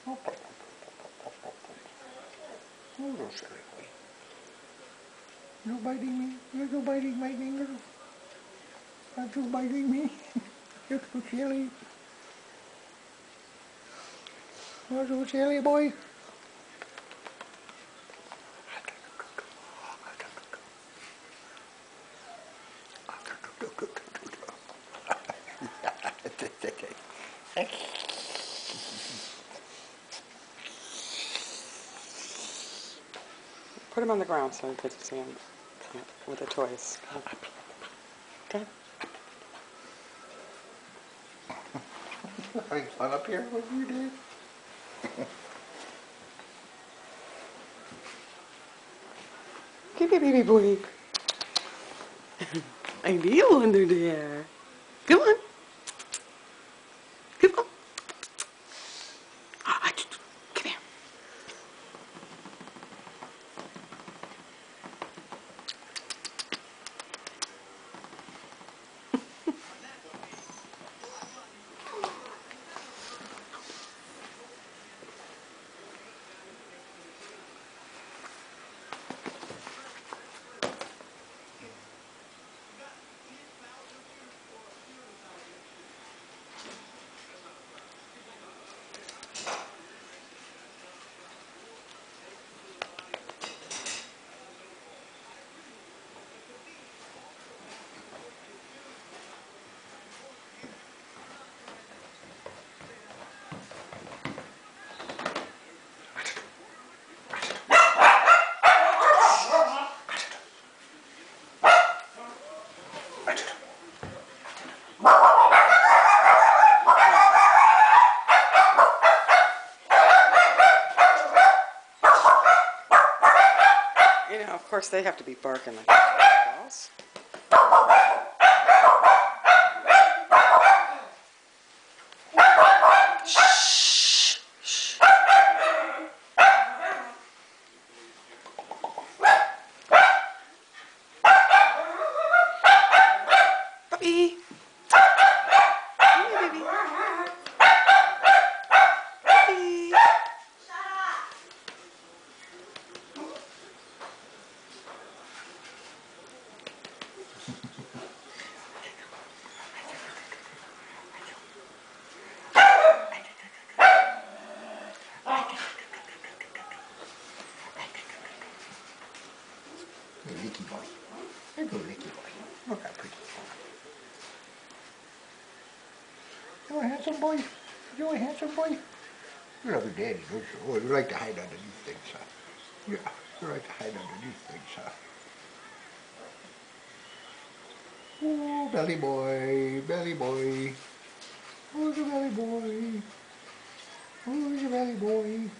Oh, little silly boy. You're biting me. You're biting my finger. Aren't you biting me? You're so silly. You're so silly, boy. Put him on the ground so he can see him with the toys. Okay. Having fun up here with you, Dave? Give me, baby boy. I feel under there. Come on. Come on. Come here. You know, of course, they have to be barking like balls. Shh. Shh. Puppy. Come here, baby. Puppy. Licky boy. Little licky boy. Look how pretty. You're a handsome boy. You're a handsome boy. You love your daddy, don't you? Oh, you like to hide underneath things, huh? Yeah, you like to hide underneath things, huh? Oh, belly boy, belly boy. Who's your belly boy? Who's your belly boy?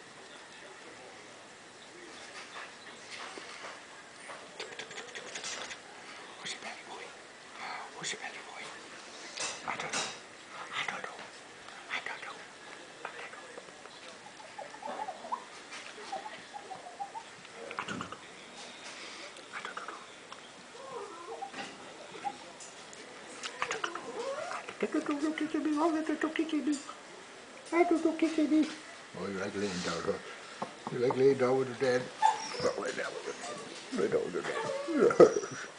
Who's your belly boy? Who's your belly boy? I don't know. I don't know. I don't know. I don't know. I don't know. I don't know. Oh, you like laying down, huh? You like laying down with your dad? Lay down with your dad. Lay down with your dad.